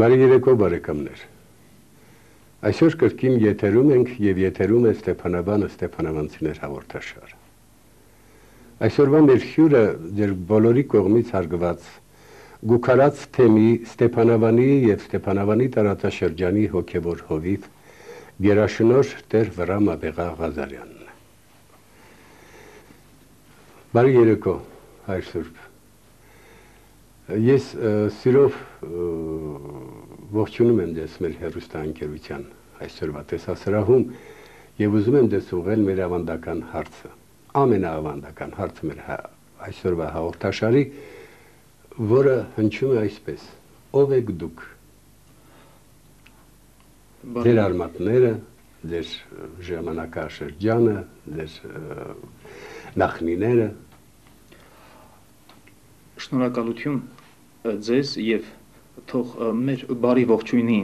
Բարի երեկո բարեկամներ։ Այսօր կրկին եթերում ենք եւ եթերում է Ստեփանավանը Ստեփանավանցիներ հաղորդաշարը։ Այսօրվա մեր հյուրը ձեր բոլորի կողմից հարգված գուքարած թեմի Ստեփանավանի եւ Ստեփանավանի տարածաշրջանի հոգեվոր հովիվ գերաշնորհ Տեր Վրամ Աբեղա Ղազարյանն է։ Բարի երեկո, Հայր Սուրբ։ Ես սիրով ողջունում եմ ձեզ մեր հեռուստաընկերության այսօրվա տեսասրահում եւ ուզում եմ ձեզ ուղղել մեր ավանդական հարցը, ամենաավանդական հարցը մեր այսօրվա հաղորդաշարի, որը հնչում է այսպես. ով եք դուք։ Ձեր արմատները, ձեր ժամանակաշրջանը, ձեր նախնիները։ Շնորհակալություն ձեզ եւ թող մեր բարի ողջույնին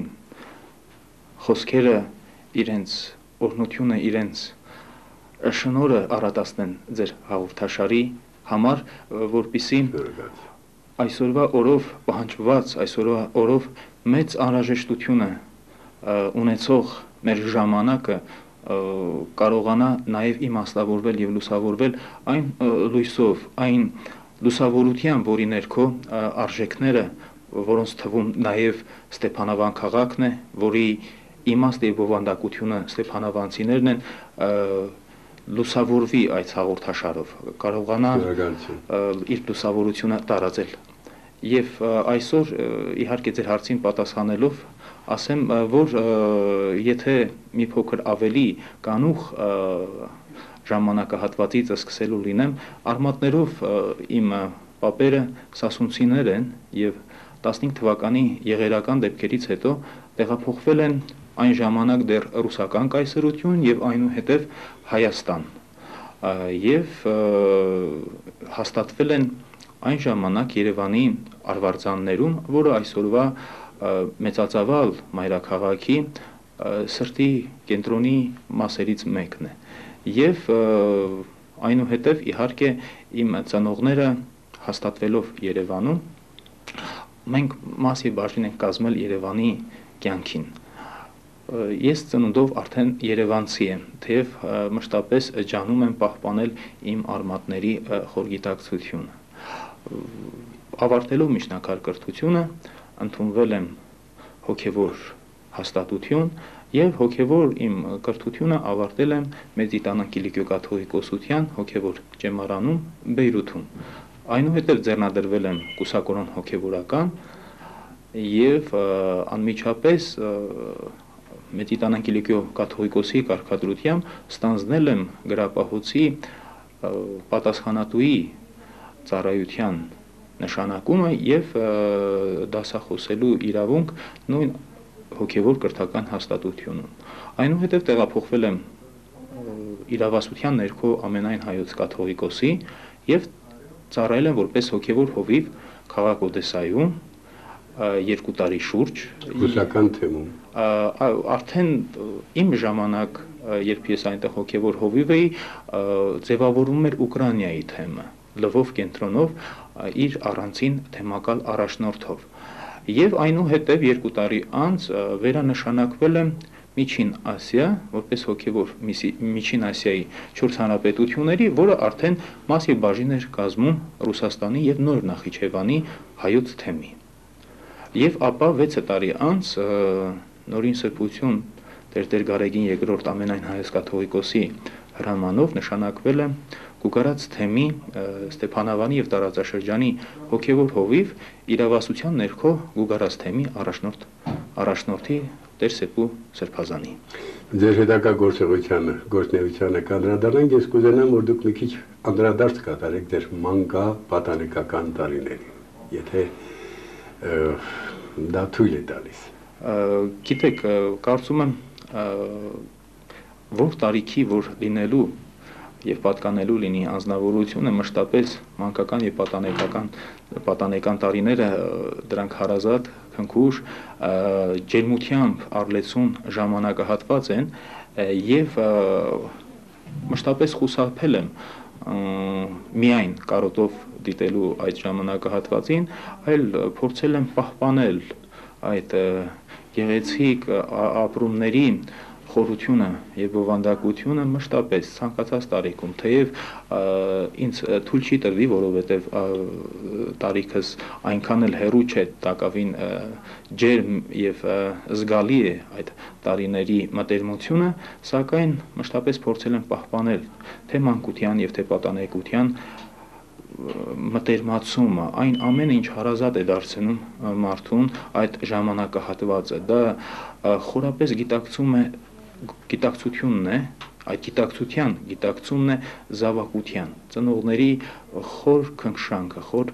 խոսքերը իրենց օրհնությունը իրենց շնորհը առատացնեն ձեր հաղորդաշարի համար, որպիսի այսօրվա օրով պահանջված, այսօրվա օրով մեծ անհրաժեշտությունը ունեցող մեր ժամանակը կարողանա նաև իմաստավորվել եւ լուսավորվել այն լույսով, այն լուսավորության, որի ներքո արժեքները, որոնց թվում նաև Ստեփանավան քաղաքն է, որի իմաստը եւ բովանդակությունը Ստեփանավանցիներն են, լուսավորվի այդ հաղորդաշարով, կարողանա իր լուսավորությունը տարածել։ Եվ այսօր իհարկե ձեր հարցին պատասխանելով ասեմ, որ եթե մի փոքր ավելի կանուխ ժամանակահատվածից սկսելու լինեմ, արմատներով իմ պապերը սասունցիներ են եւ 15 թվականի եղերական դեպքերից հետո տեղափոխվել են այն ժամանակ դեռ ռուսական կայսրություն եւ այնուհետեւ Հայաստան եւ հաստատվել են այն ժամանակ Երևանի Արվարձաններում, որը այսօրվա մեծածավալ մայրաքաղաքի սրտի կենտրոնի մասերից մեկն է։ Եվ այնուհետև իհարկե իմ ծնողները հաստատվելով Երևանում մենք մասի բաժին ենք կազմել Երևանի կյանքին։ Ես ծնունդով արդեն երևանցի եմ, թեև մշտապես ջանում եմ պահպանել իմ արմատների խորգիտակցությունը։ Ավարտելով միջնակարգ կրթությունը ընդունվել եմ հոգևոր հաստատություն եւ հոգևոր իմ կրթությունը ավարտել եմ Մեծիտանան Կիլիկիո-կաթողիկոսության հոգևոր ճեմարանում Բեյրութում։ Այնուհետև ձեռնադրվել եմ կուսակրոն հոգևորական եւ անմիջապես Մեծիտանան Կիլիկիո-կաթողիկոսի կարգադրությամբ ստանձնել եմ գրապահոցի պատասխանատուի ծառայության նշանակումը եւ դասախոսելու իրավունք նույն հոգևոր կրթական հաստատությունում։ Այնուհետև տեղափոխվել եմ իրավասության ներքո ամենայն հայոց կաթողիկոսի եւ ծառայել եմ որպես հոգևոր հովիվ քաղաք Օդեսայում 2 տարի շուրջ։ Ռուսական թեմում։ Արդեն իմ ժամանակ, երբ ես այնտեղ հոգևոր հովիվ էի, ձևավորվում էր Ուկրաինայի թեմը, Լվով կենտրոնով իր առանցին թեմակալ առաջնորդով։ Եվ այնուհետև 2 տարի անց վերանշանակվել եմ Միջին Ասիա, որպես հոգևոր Միջին Ասիայի 4 հանրապետությունների, որը արդեն մաս եւ բաժին էր կազմում Ռուսաստանի եւ Նոր Նախիջևանի հայոց թեմի։ Եվ ապա 6 տարի անց նորին սրբություն Տեր Գարեգին II ամենայն հայոց կաթողիկոսի հրամանով նշանակվել եմ Գուգարած թեմի Ստեփանավանի եւ տարածաշրջանի հոգևոր հովիվ իրավասության ներքո Գուգարած թեմի առաջնորդի Տեր Սեպու Սրբազանի։ Ձեր հետագա գործունեությանը կանդրադառնանք, ես կուզենամ, որ դուք մի քիչ անդրադարձ կատարեք ձեր մանկա պատանեկական տարիներին, եթե դա թույլ է տալիս։ Գիտեք, կարծում եմ, որ տարիքի որ լինելու եւ պատկանելու լինի անձնավորությունը մշտապես մանկական եւ պատանեկան տարիները դրանք հարազատ, քնքուշ, ջերմությամբ առլեցուն ժամանակահատված են եւ մշտապես խուսափել եմ միայն կարոտով դիտելու այդ ժամանակահատվածին, այլ փորձել եմ պահպանել այդ գեղեցիկ ապրումների խորությունը եւ բովանդակությունը մշտապես ցանկացած տարիքում, թեև ինձ թույլ չի տրվի, որովհետեւ տարիքս այնքան էլ հեռու չէ, տակավին ջերմ եւ զգալի է այդ տարիների մտերմությունը, սակայն մշտապես փորձել եմ պահպանել թե մանկության եւ թե պատանեկության մտերմացումը, այն ամենը ինչ հարազատ է դարձնում մարդուն այդ ժամանակահատվածը, դա խորապես գիտակցությունն է, այդ գիտակցությունն է զավակության, ծնողների խոր քնքշանքը, խոր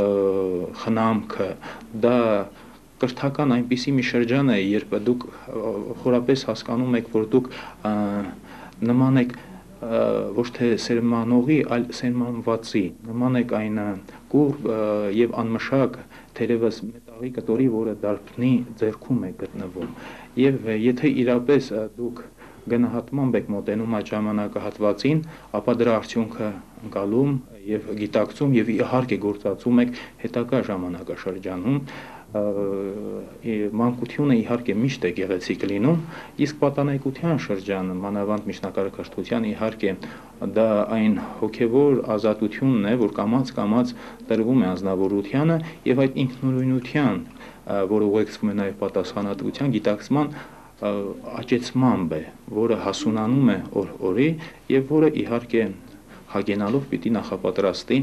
խնամքը, դա կրթական այնպիսի մի շրջան է, երբ դուք խորապես հասկանում եք, որ դուք նման եք ոչ թե սերմանողի, այլ սերմանվածի, նման եք այն կուռ եւ անմշակ թերևս մետաղի կտորի, որը դարբնի ձեռքում է գտնվում, եւ եթե իրապես դուք գնահատմամբ եք մոտենում այդ ժամանակահատվածին, ապա դրա արդյունքը ընկալում եւ գիտակցում եւ իհարկե գործածում եք հետագա ժամանակաշրջանում, մանկությունը իհարկե միշտ է գեղեցիկ լինում, իսկ պատանեկության շրջանը, մանավանդ միջնակարգաշտության իհարկե դա այն հոգևոր ազատությունն է, որ կամաց տրվում է անձնավորությանը եւ այդ ինքնուրույնության, որը ուղեկցվում է նաեւ պատասխանատվության, գիտակցման աճեցմամբ է, որը հասունանում է օր-օրի եւ որը իհարկե հագենալով պիտի նախապատրաստի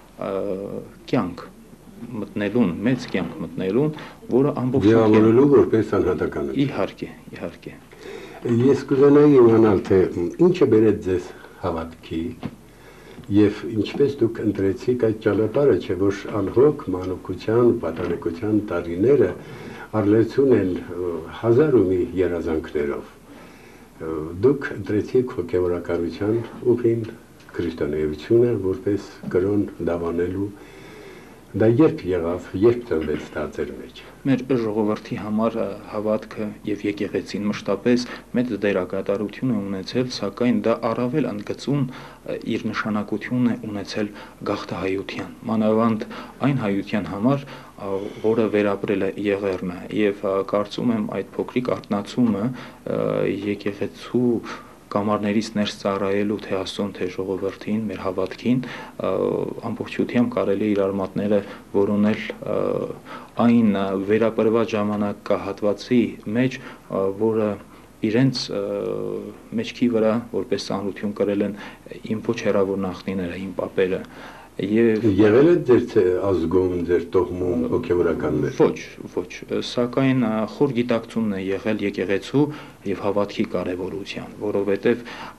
կյանք մտնելուն, մեծ կյանք մտնելուն, որը ամբողջ Ձևավորելու որպես անհատականություն։ Իհարկե։ Ես կուզենայի իմանալ, թե ինչը բերեց ձեզ հավատքի եւ ինչպես դուք ընտրեցիք այդ ճանապարհը, չէ՞ որ անհոգ մանուկության, պատանեկության տարիները արլեցուն են հազար ու մի երազանքներով։ Դուք ընտրեցիք հոգեվորականության ուղին, քրիստոնեությունը որպես կրոն դավանելու։ Դա երբ եղավ, երբ ծնվեց դա ձեր մեջ։ Մեր ժողովրդի համար հավատքը եւ եկեղեցին մշտապես մեծ դերակատարություն է ունեցել, սակայն դա առավել ընդգծում իր նշանակությունն է ունեցել գաղթահայության, մանավանդ այն հայության համար, որը վերապրել է Եղեռնը, եւ կարծում եմ այդ փոքրիկ արթնացումը եկեղեցու կամարներից ներս ծառայելու թե Աստծուն, թե ժողովրդին, մեր հավատքին, ամբողջությամբ կարելի է իր արմատները որոնել այն վերապրված ժամանակահատվածի մեջ, որը իրենց մեջքի վրա որպես ծանրություն կրել են իմ ոչ հեռավոր նախնիները, իմ պապերը, Եղել է ձեր ազգում, ձեր տոհմում հոգևորականներ։ Ոչ, սակայն խոր գիտակցումն է եղել եկեղեցու եւ հավատքի կարեւորության, որովհետեւ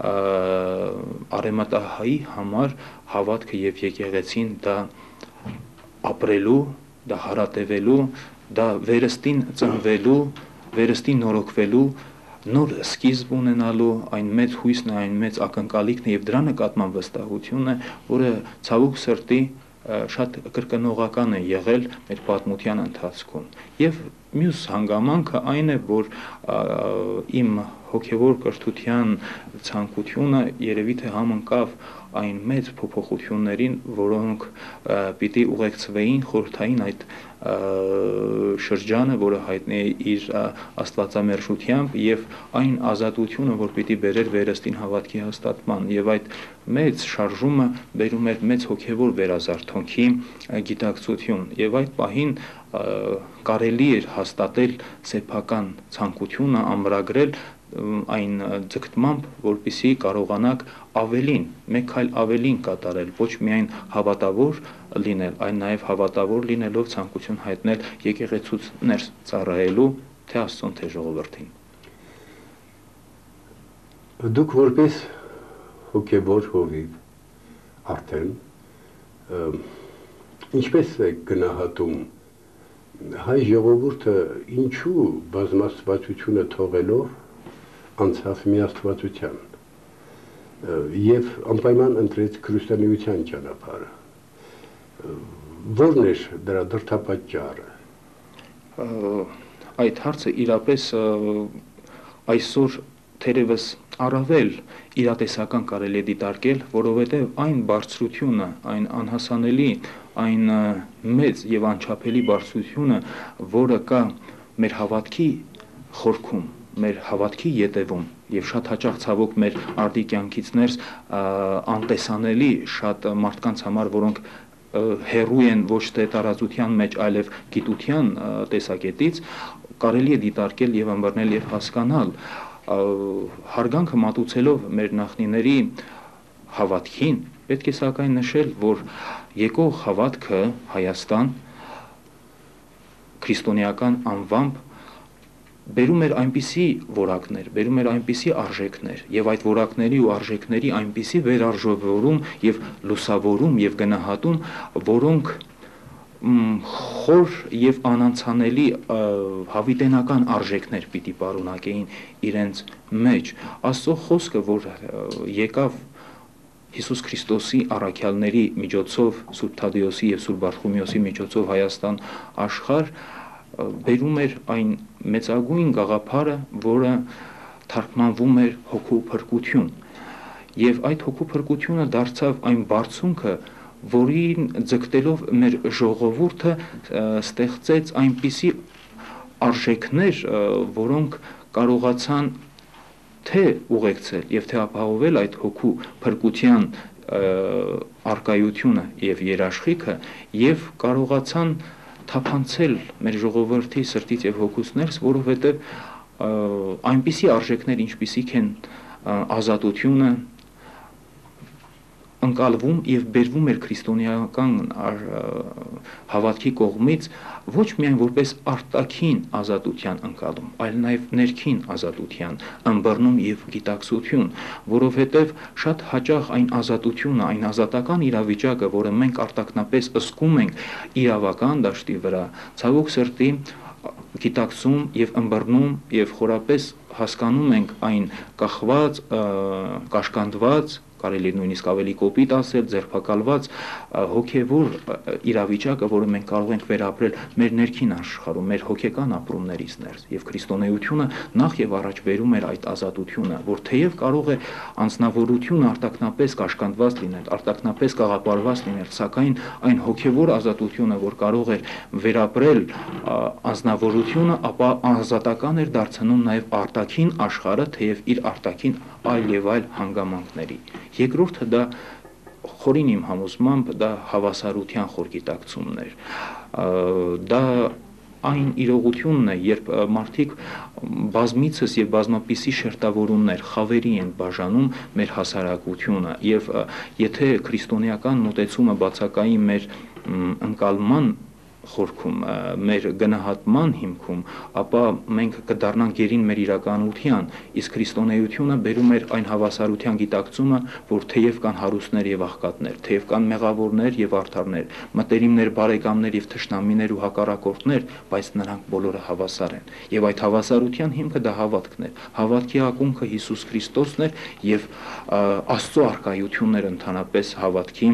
արեմատահայի համար հավատքը եւ եկեղեցին դա ապրելու, դա հարատևելու, դա վերստին ծնվելու, վերստին նորոգվելու, նոր սկիզբ ունենալու, այն մեծ հույսն է, այն մեծ ակնկալիքն է եւ դրա նկատմամբ վստահությունն է, որը ցավոք սրտի շատ կրկնողական է եղել մեր պատմության ընթացքում։ Եվ մյուս հանգամանքը այն է, որ իմ հոգևոր կրթության ցանկությունը երևի թե համընկավ այն մեծ փոփոխություններին, որոնք պիտի ուղեկցվեին խորհրդային այդ շրջանը, որը հայտնի է իր աստվածամերժությամբ եւ այն ազատությունը, որ պիտի բերեր վերստին հավատքի հաստատման եւ այդ մեծ շարժումը բերում էր մեծ հոգևոր վերազարթոնքի գիտակցություն եւ այդ պահին կարելի էր հաստատել սեփական ցանկությունը, ամրագրել այն ձգտմամբ, որպեսզի կարողանաք ավելին, մեկ այլ ավելին կատարել, ոչ միայն հավատավոր լինել, այլ նաև հավատավոր լինելով ցանկություն հայտնել եկեղեցուց ներս ծառայելու թե Աստծուն, թե ժողովրդին։ Դուք որպես հոգևոր հովիվ արդեն ինչպես եք գնահատում հայ ժողովուրդը ինչու բազմաստվածությունը թողելով անցավ միաստվածության եւ անպայման ընտրեց քրիստոնեության ճանապարհը։ Որն էր դրա դրդապատճառը։ Այդ հարցը իրապես այսօր թերևս առավել իրատեսական կարելի է դիտարկել, որովհետև այն բարձրությունը, այն անհասանելի, այն մեծ եւ անչափելի բարձրությունը, որը կա մեր հավատքի խորքում, մեր հավատքի ետևում եւ շատ հաճախ ցավոք մեր արդի կյանքից ներս անտեսանելի շատ մարդկանց համար, որոնք հերու են ոչ թե տարածության մեջ, այլև գիտության տեսակետից, կարելի է դիտարկել եւ ըմբռնել եւ հասկանալ, հարգանքը մատուցելով մեր նախնիների հավատքին, պետք է սակայն նշել, որ եկող հավատքը Հայաստան քրիստոնեական անվամբ բերում էր այնպիսի որակներ, բերում էր այնպիսի արժեքներ եւ այդ որակների ու արժեքների այնպիսի վերարժևորում եւ լուսավորում եւ գնահատում, որոնք խոր եւ անանցանելի հավիտենական արժեքներ պիտի պարունակեին իրենց մեջ։ Աստծո խոսքը, որ եկավ Հիսուս Քրիստոսի առաքյալների միջոցով, Սուրբ Թադեոսի եւ Սուրբ Բարթխոմեոսի միջոցով Հայաստան աշխարհ, բերում էր այն մեծագույն գաղափարը, որը թարգմանվում էր հոգու փրկություն, եւ այդ հոգու փրկությունը դարձավ այն բարձունքը, որին ձգտելով մեր ժողովուրդը ստեղծեց այնպիսի արժեքներ, որոնք կարողացան թե ուղեկցել եւ թե ապահովել այդ հոգու փրկության արկայությունը եւ երաշխիքը եւ կարողացան թափանցել մեր ժողովրդի սրտից եւ հոգուց ներս, որովհետեւ այնպիսի արժեքներ, ինչպիսիք են ազատությունը, ընկալվում եւ բերվում էր քրիստոնեական հավատքի կողմից ոչ միայն որպես արտաքին ազատության ընկալում, այլ նաեւ ներքին ազատության ըմբռնում եւ գիտակցություն, որովհետեւ շատ հաճախ այն ազատությունը, այն ազատական իրավիճակը, որը մենք արտաքնապես զգում ենք իրավական դաշտի վրա, ցավոք սրտի գիտակցում եւ ըմբռնում եւ խորապես հասկանում ենք այն կախված, կաշկանդված, կարելի է նույնիսկ ավելի կոպիտ ասել, ձերբակալված հոգևոր իրավիճակը, որը մենք կարող ենք վերապրել մեր ներքին աշխարհում, մեր հոգեկան ապրումներից ներս, եւ քրիստոնեությունը նախ եւ առաջ բերում էր այդ ազատությունը, որ թեև կարող է անձնավորությունը արտաքնապես կաշկանդված լինել, արտաքնապես կաղապարված լինել, սակայն այն հոգևոր ազատությունը, որ կարող էր վերապրել անձնավորությունը, ապա ազատական էր դարձնում նաեւ արտաքին աշխարհը, թեև իր արտաքին այլ եւ այլ հանգամանքների։ Երկրորդը դա խորին իմ համոզմամբ դա հավասարության խոր գիտակցումն էր, դա այն իրողությունն է, երբ մարդիկ բազմիցս եւ բազմապիսի շերտավորումներ, խավերի են բաժանում մեր հասարակությունը եւ եթե քրիստոնեական մոտեցումը բացակայի մեր ընկալման խորքում, մեր գնահատման հիմքում, ապա մենք կդառնանք գերին մեր իրականության, իսկ քրիստոնեությունը բերում էր այն հավասարության գիտակցումը, որ թեև կան հարուստներ եւ աղքատներ, թեև կան մեղավորներ եւ արդարներ, մտերիմներ, բարեկամներ եւ թշնամիներ ու հակառակորդներ, բայց նրանք բոլորը հավասար են։ Եվ այդ հավասարության հիմքը դա հավատքն էր։ Հավատքի ակունքը Հիսուս Քրիստոսն էր եւ Աստծո արկայությունն ընդհանրապես հավատքի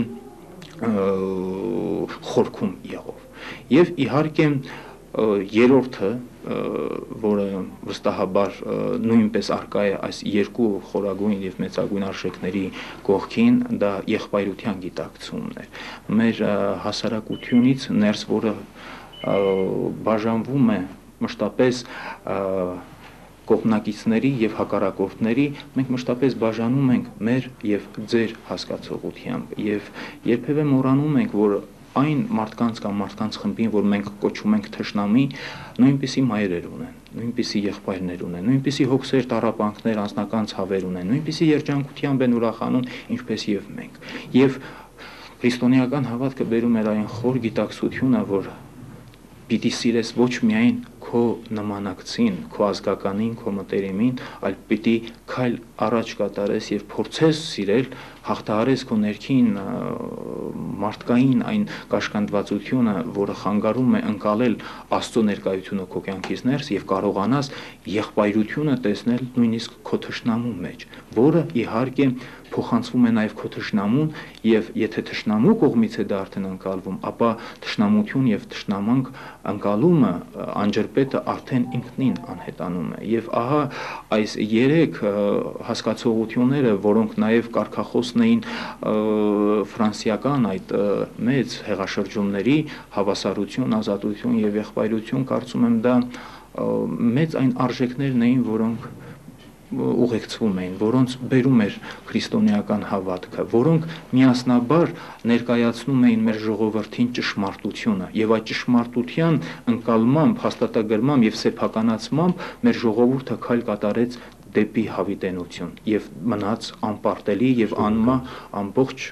խորքում եղավ։ Եվ իհարկե երրորդը, որը վստահաբար նույնպես արկա է այս երկու խորագույն եւ մեծագույն արժեքների կողքին, դա եղբայրության գիտակցումն է։ Մեր հասարակությունից ներս, որը բաժանվում է մշտապես կողմնակիցների եւ հակառակորդների, մենք մշտապես բաժանում ենք մեր եւ ձեր հասկացողությամբ եւ երբևէ մոռանում ենք, որ այն մարդկանց կամ մարդկանց խմբին, որ մենք կոչում ենք թշնամի, նույնպիսի մայրեր ունեն, նույնպիսի եղբայրներ ունեն, նույնպիսի հոգսեր, տառապանքներ, անձնական ցավեր ունեն, նույնպիսի երջանկությամբ են ուրախանում, ինչպես եւ մենք։ Եվ քրիստոնեական հավատքը բերում էր այն խոր գիտակցությունը, որ պիտի սիրես ոչ միայն քո նմանակցին, քո ազգականին, քո մտերիմին, այլ պիտի քայլ առաջ կատարես եւ փորձես սիրել, հաղթահարես քո ներքին մարդկային այն կաշկանդվածությունը, որը խանգարում է ընկալել Աստծո ներկայությունը քո կյանքից ներս եւ կարողանաս եղբայրությունը տեսնել նույնիսկ քո թշնամու մեջ, որը իհարկե փոխանցվում է նաեւ քո թշնամուն եւ եթե թշնամու կողմից է դա արդեն ընկալվում, ապա թշնամություն եւ թշնամանք ընկալումը անջրպետը արդեն ինքնին անհետանում է եւ ահա այս երեք հասկացողությունները, որոնք նաեւ կարգախոսն էին ֆրանսիական այդ մեծ հեղաշրջումների հավասարություն, ազատություն եւ եղբայրություն, կարծում եմ դա մեծ այն արժեքներն էին, որոնք ուղեկցվում էին, որոնց բերում էր քրիստոնեական հավատքը, որոնք միասնաբար ներկայացնում էին մեր ժողովրդին ճշմարտությունը, եւ այդ ճշմարտության ընկալմամբ, հաստատագրմամբ եւ սեփականացմամբ մեր ժողովուրդը քայլ կատարեց դեպի հավիտենություն եւ մնաց անպարտելի եւ անմահ ամբողջ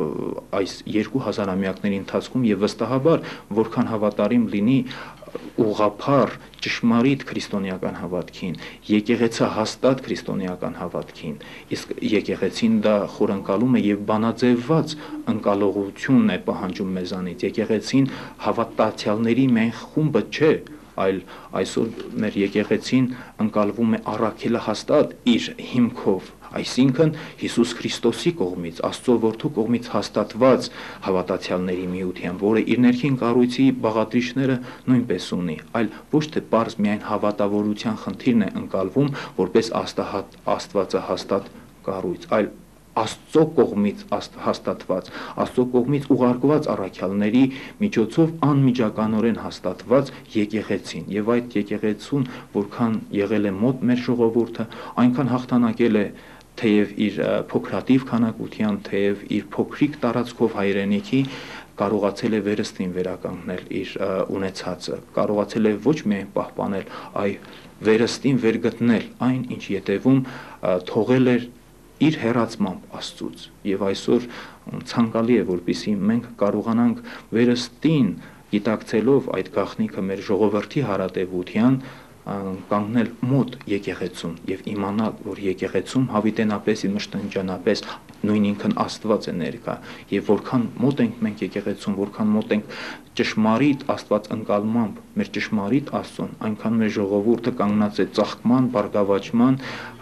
այս 2000-ամյակների ընթացքում եւ վստահաբար որքան հավատարիմ լինի ուղղափառ ճշմարիտ քրիստոնեական հավատքին, եկեղեցը հաստատ քրիստոնեական հավատքին, իսկ եկեղեցին դա խորընկալում է եւ բանաձևված ընկալողությունն է պահանջում մեզանից, եկեղեցին հավատացյալների մեն խումբը չէ, այլ այսօր մեր եկեղեցին ընկալվում է առաքելահաստատ իր հիմքով, այսինքն Հիսուս Քրիստոսի կողմից, Աստծո Որդու կողմից հաստատված հավատացյալների միությամբ, որը իր ներքին կառույցի բաղադրիչները նույնպես ունի, այլ ոչ թե պարզ միայն հավատավորության խնդիրն է ընկալվում որպես աստվածահաստատ կառույց, այլ Աստծո կողմից հաստատված, Աստծո կողմից ուղարկված առաքյալների միջոցով անմիջականորեն հաստատված եկեղեցին եւ այդ եկեղեցուն որքան եղել է մոտ մեր ժողովուրդը, այնքան հաղթանակել է թեև իր փոքրատիվ քանակությամբ, թեև իր փոքրիկ տարածքով հայրենիքի կարողացել է վերստին վերականգնել իր ունեցածը, կարողացել է ոչ միայն պահպանել, այլ վերստին վերգտնել այն, ինչ յետևում թողել էր իր հեռացմամբ Աստծուց եւ այսօր ցանկալի է որպեսզի մենք կարողանանք վերստին գիտակցելով այդ գաղտնիքը մեր ժողովրդի հարատեվության կանգնել մոտ եկեղեցուն եւ իմանալ որ եկեղեցում հավիտենապես մշտնջանապես նույն ինքն Աստված է ներկա եւ որքան մոտ ենք մենք եկեղեցուն որքան մոտ ենք ճշմարիտ Աստված ընկալմամբ մեր ճշմարիտ Աստծուն այնքան մեր ժողովուրդը կանգնած է ծաղկման բարգավաճման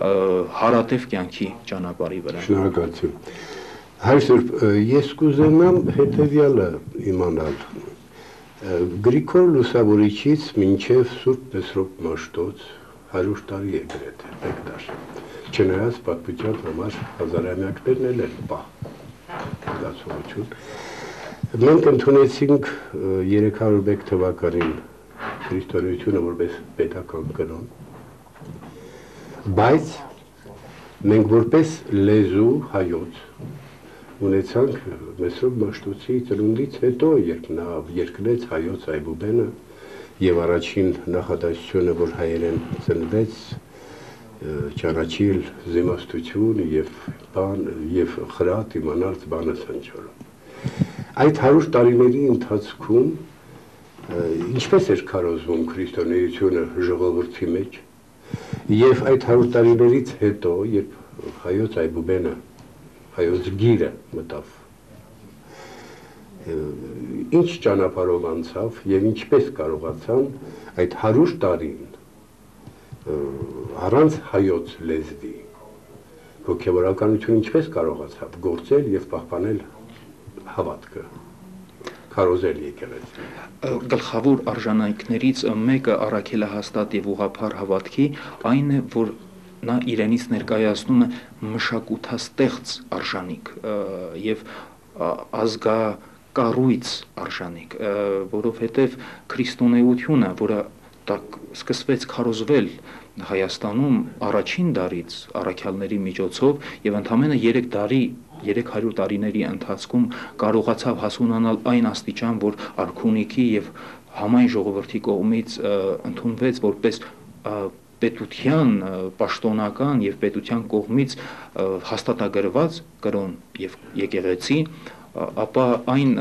հարատև կյանքի ճանապարհի վրա Շնորհակալություն Հայր Սուրբ ես կուզենամ հետեւյալը իմանալ Գրիգոր Լուսավորիչից մինչև Սուրբ Մեսրոպ Մաշտոց 100 տարի է գրեթե, մեկ դար։ Չնայած պատմության համար հազարամյակներն էլ են պահ զգացողություն։ Մենք ընդունեցինք 301 թվականին քրիստոնեությունը որպես պետական կրոն, բայց մենք որպես լեզու հայոց ունեցանք Մեսրոպ Մաշտոցի ծնունդից հետո, երբ նա երկնեց հայոց այբուբենը եւ առաջին նախադասությունը, որ հայերեն ծնվեց, ճանաչել զիմաստություն եւ խրատ իմանալ բանը սանջորը։ Այդ 100 տարիների ընթացքում ինչպես էր քարոզվում քրիստոնեությունը ժողովրդի մեջ եւ այդ 100 տարիներից հետո, երբ հայոց այբուբենը հայոց գիրը մտավ ինչ ճանապարհով անցավ եւ ինչպես կարողացան այդ 100 տարին առանց հայոց լեզվի հոգեվորականությունը ինչպես կարողացավ գործել եւ պահպանել հավատքը քարոզել եկեղեցին գլխավոր արժանանքներից մեկը առաքելահաստատ եւ ուղղափառ հավատքի այն է որ նա իրենից ներկայացնում է մշակութաստեղծ արժանիք եւ ազգակառույց արժանիք, որովհետեւ քրիստոնեությունը, որը սկսվեց քարոզվել Հայաստանում առաջին դարից առաքյալների միջոցով եւ ընդամենը 300 տարիների ընթացքում կարողացավ հասունանալ այն աստիճան, որ արքունիքի եւ համայն ժողովրդի կողմից ընդունվեց որպես պետության պաշտոնական եւ պետության կողմից հաստատագրված կրոն եւ եկեղեցի, ապա այն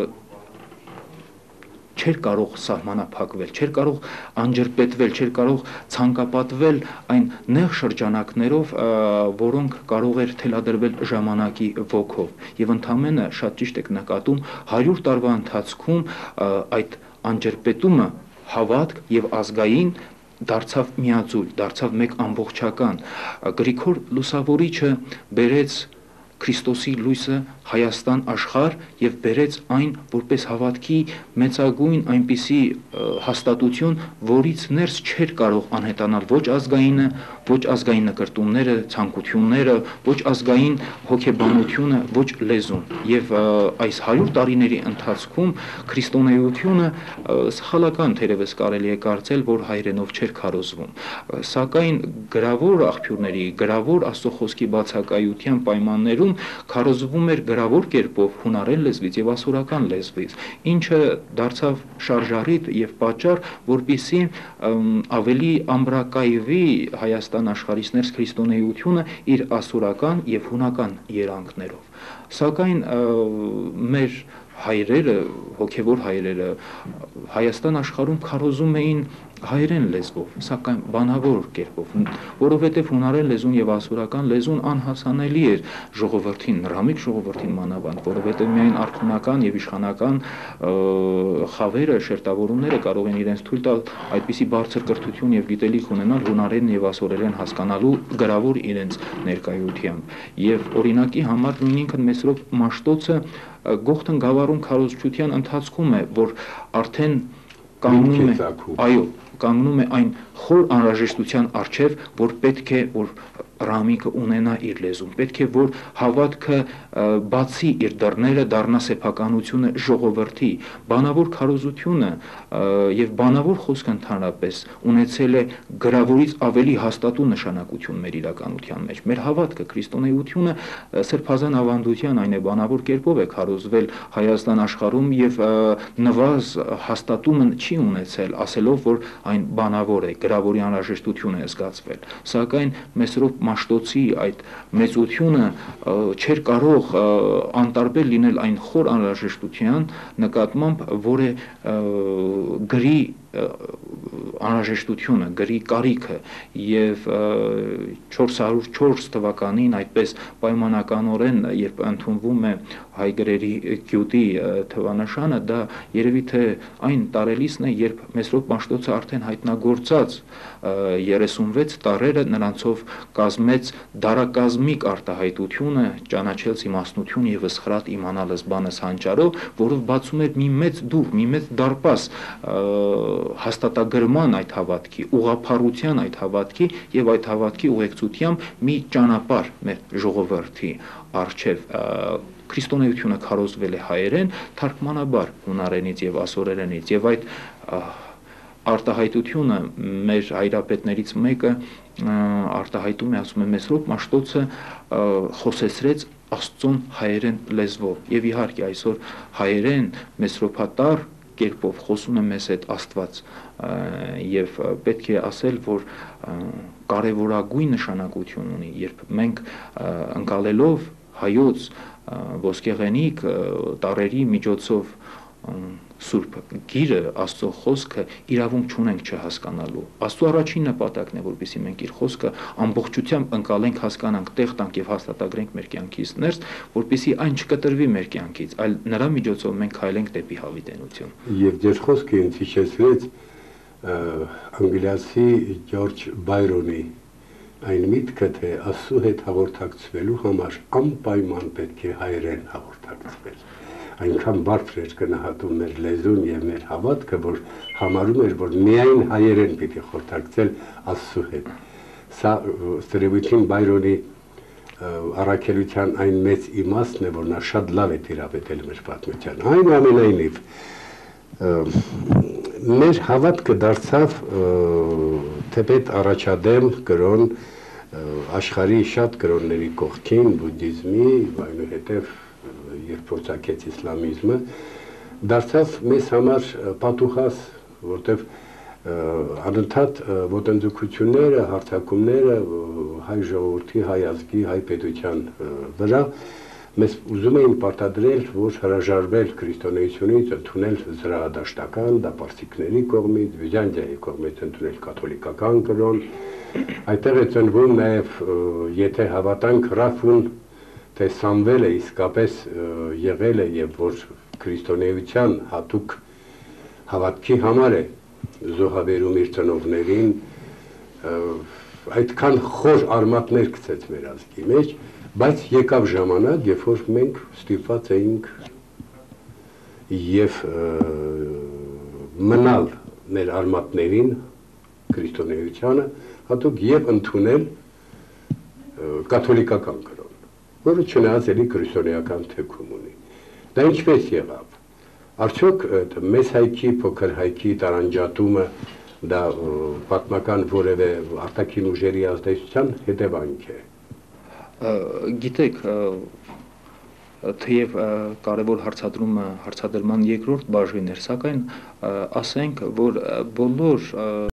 չէր կարող սահմանափակվել, չէր կարող անջրպետվել, չէր կարող ցանկապատվել այն նեղ շրջանակներով, որոնք կարող էր թելադրվել ժամանակի ոգով։ Եվ ընդամենը շատ ճիշտ եք նկատում 100 տարվա ընթացքում այդ անջրպետումը հավատք եւ ազգային դարձավ միաձուլ, դարձավ մեկ ամբողջական։ Գրիգոր Լուսավորիչը բերեց Քրիստոսի լույսը Հայաստան աշխարհ եւ բերեց այն որպես հավատքի մեծագույն այնպիսի հաստատություն, որից ներս չէր կարող անհետանալ ոչ ազգայինը, ոչ ազգային նկրտումները, ցանկությունները, ոչ ազգային հոգեբանությունը, ոչ լեզուն։ Եվ այս 100 տարիների ընթացքում քրիստոնեությունը սխալական թերևս կարելի է կարծել, որ հայրենով չէր քարոզվում, սակայն գրավոր աղբյուրների, գրավոր Աստծո խոսքի բացակայության պայմաններում քարոզվում էր գրավոր կերպով հունարեն լեզվից եւ ասորական լեզվից, ինչը դարձավ շարժառիթ եւ պատճառ, որպեսզի ավելի ամբրակայվի Հայաստան աշխարհից ներս քրիստոնեությունը իր ասորական եւ հունական երանգներով։ Սակայն մեր հայրերը, հոգևոր հայրերը Հայաստան աշխարհում քարոզում էին հայերեն լեզվով, սակայն բանավոր կերպով, որովհետև հունարեն լեզուն եւ ասորական լեզուն անհասանելի էր ժողովրդին, ռամիկ ժողովրդին մանավանդ, որովհետև միայն արքունական եւ իշխանական խավերը, շերտավորումները կարող են իրենց թույլ տալ այդպիսի բարձր կրթություն եւ գիտելիք ունենալ հունարեն եւ ասորերեն հասկանալու գրավոր իրենց ներկայությամբ։ Եւ օրինակի համար նույն ինքն Մեսրոպ Մաշտոցը Գողթն գավառում քարոզչության ընթացքում է, որ արդեն կանգնում է, այո, կանգնում է այն խոր անհրաժեշտության առջև, որ պետք է որ ռամիկը ունենա իր լեզուն, պետք է որ հավատքը բացի իր դռները, դառնա սեփականությունը ժողովրդի, բանավոր քարոզությունը եւ բանավոր խոսքը ընդհանրապես ունեցել է գրավորից ավելի հաստատու նշանակություն մեր իրականության մեջ։ Մեր հավատքը, քրիստոնեությունը սրբազան ավանդության այն է բանավոր կերպով է քարոզվել Հայաստան աշխարհում եւ նվազ հաստատումը չի ունեցել, ասելով որ այն բանավոր է, գրավորի անհրաժեշտություն է զգացվել, սակայն Մեսրոպ Մաշտոցի այդ մեծությունը չէր կարող անտարբեր լինել այն խոր անհրաժեշտության նկատմամբ, որ է գրի անհրաժեշտությունը, գրի կարիքը եւ 404 թվականին այդպես պայմանականորեն երբ ընդունվում է հայ գրերի գյուտի թվանշանը, դա երևի թե այն տարելիցն է, երբ Մեսրոպ Մաշտոցը արդեն հայտնագործած 36 տարերը նրանցով կազմեց դարակազմիկ արտահայտությունը, ճանաչեց իմաստնություն եւ ըսխրատ իմանալս բանս հանճարով, որով բացում էր մի մեծ դուռ, մի մեծ դարպաս հաստատագրման այդ հավատքի, ուղղափառության այդ հավատքի եւ այդ հավատքի ուղեկցությամբ մի ճանապարհ մեր ժողովրդի առջև քրիստոնեությունը քարոզվել է հայերեն, թարգմանաբար հունարենից եւ ասորերենից եւ այդ արտահայտությունը մեր հայրապետներից մեկը արտահայտում է, ասում է Մեսրոպ Մաշտոցը խոսեցրեց Աստծուն հայերեն լեզվով եւ իհարկե այսօր հայերեն մեսրոպատար կերպով խոսում է մեզ այդ Աստված եւ պետք է ասել, որ կարևորագույն նշանակություն ունի, երբ մենք ընկալելով հայոց ոսկեղենիկ տարերի միջոցով Սուրբ Գիրը, Աստծո խոսքը իրավունք չունենք չհասկանալու։ Աստծո առաջին նպատակն է, որպեսզի մենք իր խոսքը ամբողջությամբ ընկալենք, հասկանանք, տեղ տանք եւ հաստատագրենք մեր կյանքից ներս, որպեսզի այն չկտրվի մեր կյանքից, այլ նրա միջոցով մենք քայլենք դեպի հավիտենություն։ Եվ ձեր խոսքը ինձ հիշեցրեց անգլիացի Ջորջ Բայրոնի այն միտքը, թե Աստծո հետ հաղորդակցվելու համար անպայման պետք է հայերեն հաղորդակցվել։ Այնքան բարձր էր գնահատում մեր լեզուն եւ մեր հավատքը, որ համարում էր, որ միայն հայերեն պիտի խորհրդակցել Աստծո հետ։ Սա ըստ Բայրոնի առաքելության այն մեծ իմաստն է, որ նա շատ լավ է տիրապետել մեր պատմության։ Այնուամենայնիվ մեր հավատքը դարձավ թեպետ առաջադեմ կրոն աշխարհի շատ կրոնների կողքին, բուդդիզմի, այնուհետև երբ փորձակեց իսլամիզմը, դարձավ մեզ համար պատուհաս, որտեղ անընդհատ ոտնձգությունները, հարձակումները հայ ժողովրդի, հայ ազգի, հայ պետության վրա մեզ ուզում էին պարտադրել, որ հրաժարվել քրիստոնեությունից, ընդունել զրահադաշտական, դա պարսիկների կողմից, Բյուզանդիայի կողմից ընդունել կաթոլիկական կրոն, այդտեղ է ծնվում նաև, եթե հավատանք Ռաֆուն, թե Սամվելը իսկապես եղել է եւ որ քրիստոնեության հատուկ հավատքի համար է զոհաբերում իր ծնողներին, այդքան խոր արմատներ գցեց մեր ազգի մեջ, Բայց եկավ ժամանակ, երբ որ մենք ստիպված էինք եւ մնալ մեր արմատներին քրիստոնեությանը, հատուկ եւ ընդունել կաթոլիկական կրոն, որը չնայած էլի քրիստոնեական թեքում ունի։ Դա ինչպես եղավ։ Արդյոք մեծ հայքի, փոքր հայքի տարանջատումը դա պատմական որևէ արտաքին ուժերի ազդեցության հետևանք է։ Գիտեք, թեև կարևոր հարցադրումը հարցադրման երկրորդ բաժին էր, սակայն ասենք, որ բոլոր